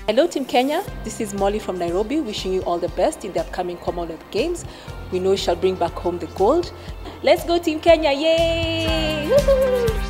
Hello Team Kenya, this is Molly from Nairobi wishing you all the best in the upcoming Commonwealth Games. We know you shall bring back home the gold. Let's go Team Kenya, yay! Woo-hoo!